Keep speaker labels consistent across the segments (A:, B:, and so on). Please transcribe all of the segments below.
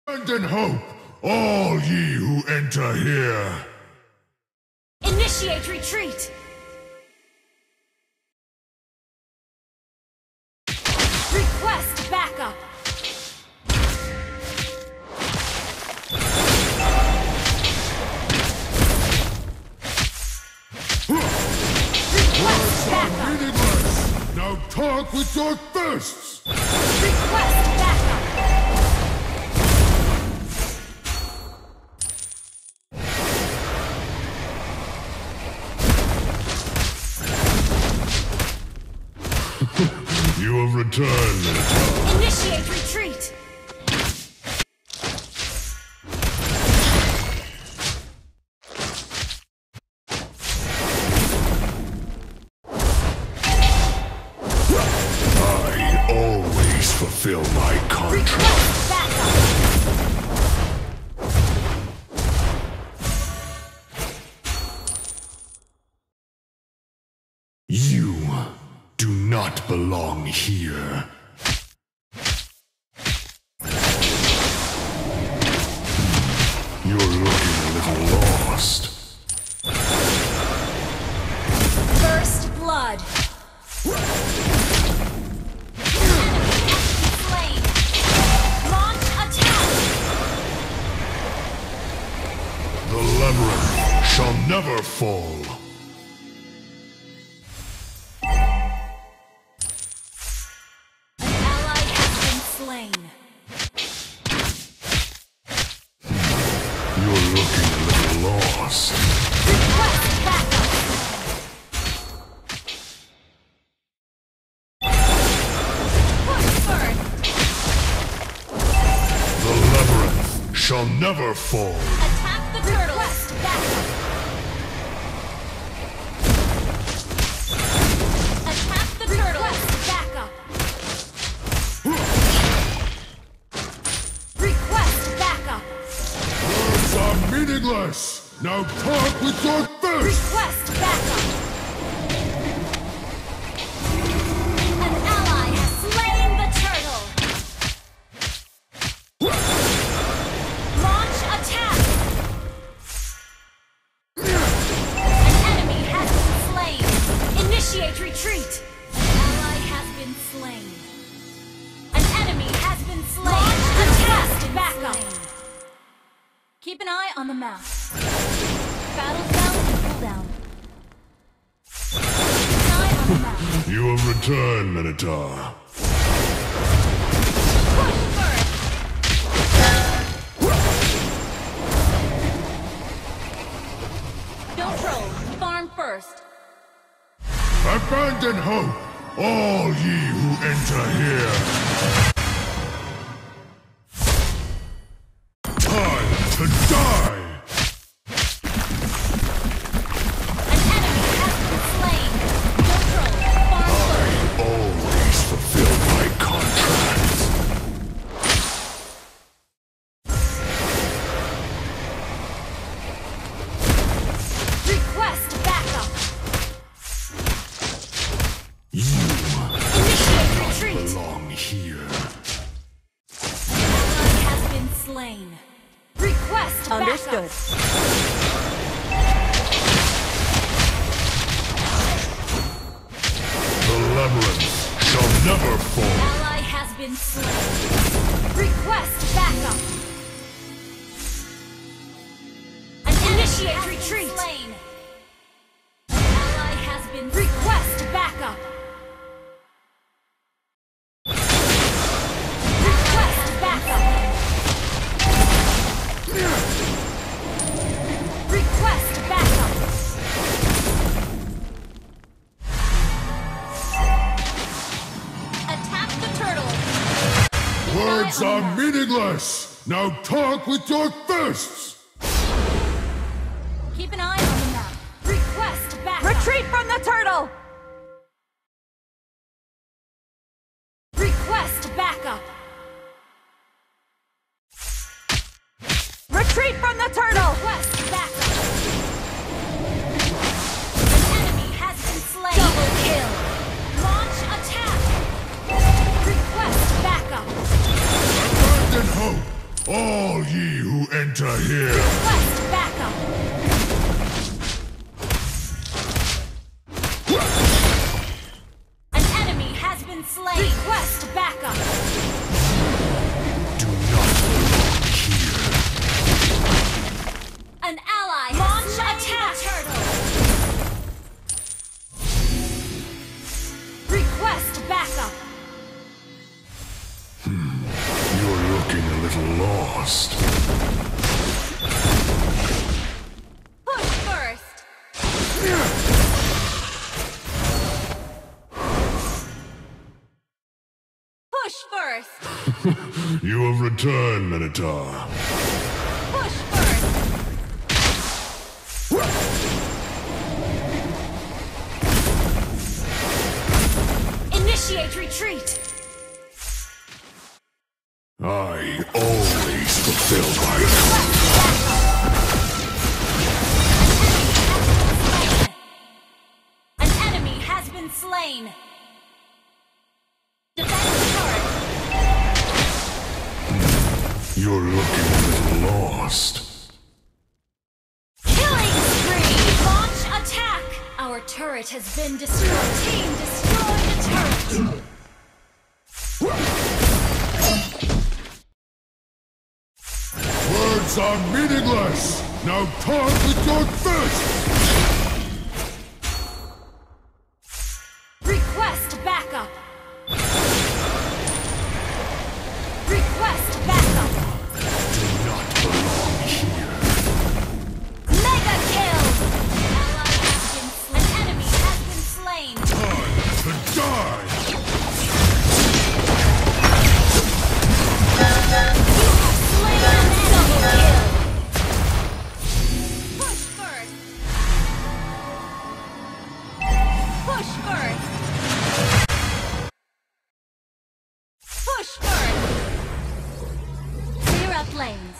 A: Abandon hope, all ye who enter here.
B: Initiate retreat! Request backup! Request backup!
A: Meaningless! Now talk with your fists!
B: Request backup!
A: You have returned, Minotaur.
B: Initiate retreat!
A: I always fulfill my contract.
B: Request backup!
A: You do not belong here. You're looking a little lost.
B: First blood! Slain! Launch attack!
A: The labyrinth shall never fall.
B: An ally has been slain.
A: You're looking a little lost.
B: Request backup! Push first!
A: The labyrinth shall never fall.
B: Attack the turtle! Request backup! Attack the turtle! Request backup! Request backup!
A: Words are meaningless. Now talk with your fists.
B: Request backup! An ally has slain the turtle! Launch attack! An enemy has been slain! Initiate retreat! An ally has been slain. An enemy has been slain! Launch attack! Backup! Keep an eye on the map. Battle's down and cool down. Keep an eye on the map.
A: You have returned, Minotaur.
B: Push first! Don't troll. Farm first.
A: Abandon hope, all ye who enter here. Time to die!
B: An enemy has been slain. Don't troll. Farm first.
A: Always fulfill my contracts.
B: Request backup.
A: You
B: Initiate retreat.
A: belong here.
B: Ally has been slain. Request backup.
C: Understood.
A: The labyrinth shall never fall.
B: Ally has been slain. Request backup. An initiate retreat. An ally has been request backup. Request backup. Request backup. Attack the turtle. Keep an eye
A: Words
B: on the
A: are
B: map.
A: meaningless. Now talk with your fists.
B: Keep an eye on the map. Request backup.
C: Retreat from the turtle!
B: Request backup.
C: Retreat from the turtle!
B: Request backup. An enemy has been slain. Double kill. Launch attack. Request backup.
A: Abandon hope, all All ye who enter here.
B: Request backup. An enemy has been slain. Request backup.
A: Do not belong here.
B: An ally launch attack. Request backup.
A: You're looking a little lost.
B: Push first. Push first.
A: You have returned, Minotaur.
B: Push first. Initiate retreat.
A: I always fulfill my
B: An enemy has been slain. Defend the turret.
A: You're looking a little lost.
B: Killing spree. Launch attack. Our turret has been destroyed. Team destroy the turret.
A: Words are meaningless! Now talk with your fists!
B: Request backup. Request backup.
A: Do not belong here.
B: Mega kill. Ally has been slain. An enemy has been slain.
A: Time to die!
B: Slain an double kill. Push first. Push first. Push first. Clear up lanes.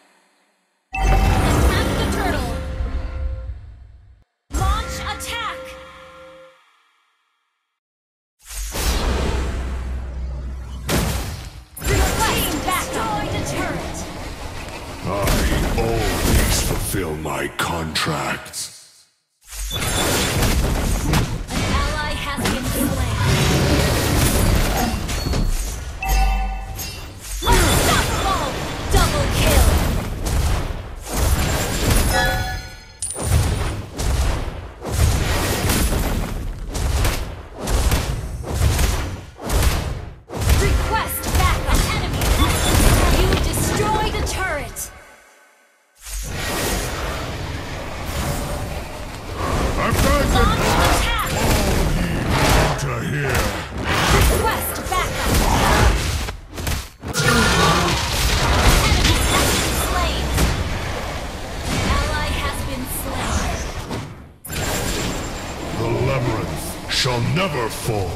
B: Attack the turtle. Launch attack. Request backup. Destroy the turret.
A: I always fulfill my contracts.
B: An ally has been slain. Unstoppable! Double kill! Request backup. Enemy has you destroyed a turret.
A: Abandon
B: Launch attack.
A: enter here.
B: Request backup. Enemy has been slain. Ally has been slain.
A: The labyrinth shall never fall.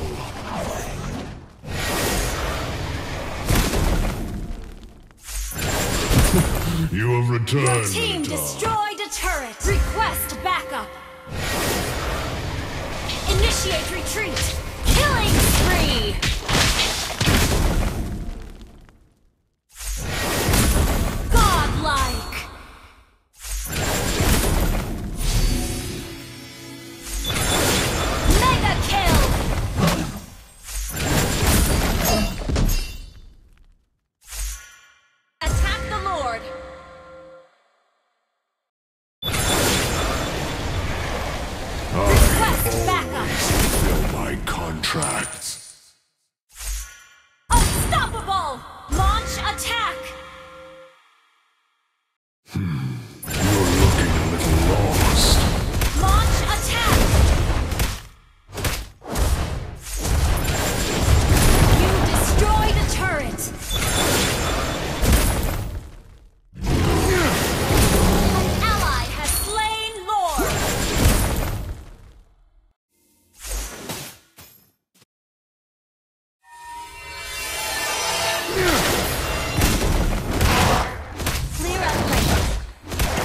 A: You have
B: Your
A: returned,
B: team
A: Minotaur.
B: destroyed a turret. Request backup. Initiate retreat. Killing spree. Godlike. Mega kill. Attack the Lord. Request backup.
A: Fulfill my contracts.
B: Unstoppable. Launch attack.
A: You're looking a little lost.
B: Launch attack. You destroyed a turret. An ally has slain Lord. Clear up lanes.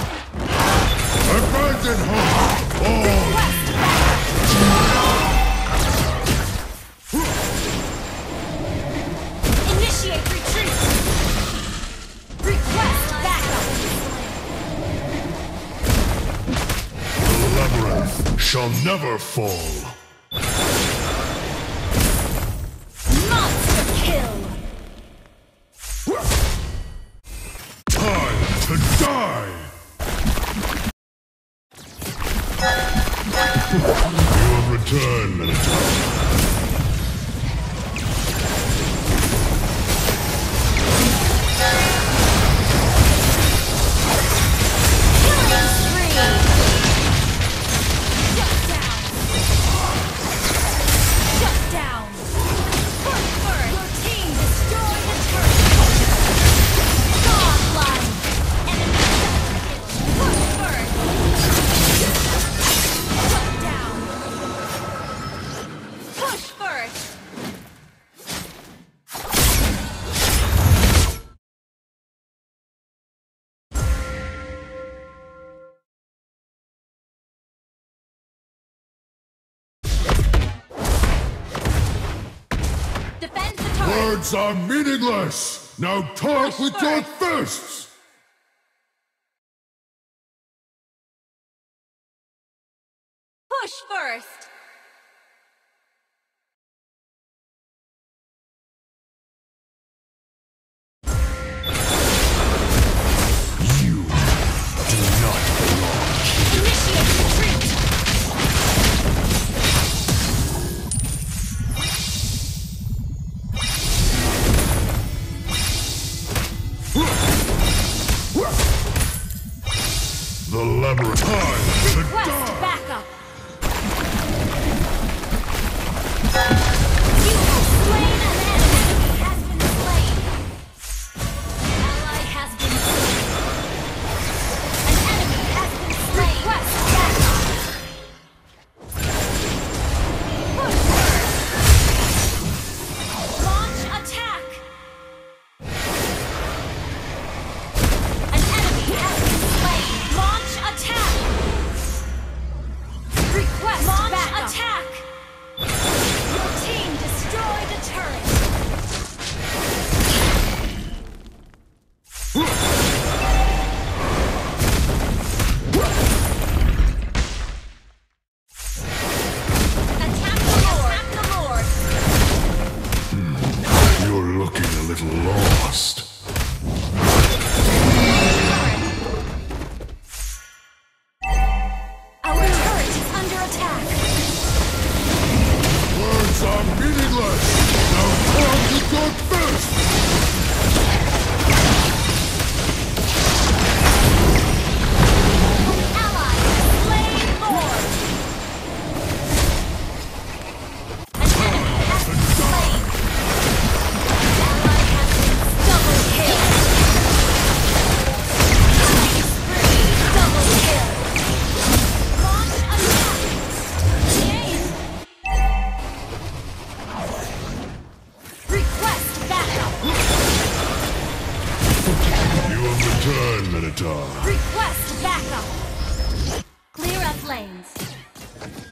A: shall never fall.
B: Monster kill!
A: Time to die! You have returned, Minotaur. Words are meaningless! Now talk with your fists!
B: Push first!
A: You do not belong here.
B: Initiate retreat!
A: The labyrinth time to
B: Request
A: die!
B: backup! You have slain an enemy! Has been slain! Ally has been slain! An enemy has been slain! Request backup! Push first! Launch attack! An enemy has been slain! Launch attack! Request launch backup. Attack! Your team destroyed a turret! Attack the Lord! Attack the Lord!
A: You're looking a little lost.
B: Our turret is under attack!
A: Words are meaningless! Now talk with your fists!
B: Ally has slain Lord! An enemy has been slain! Ally has been double kill! Killing spree! Double kill! Launch attack! Aim! Request backup!
A: You have returned, Minotaur.
B: Request backup! Clear up lanes.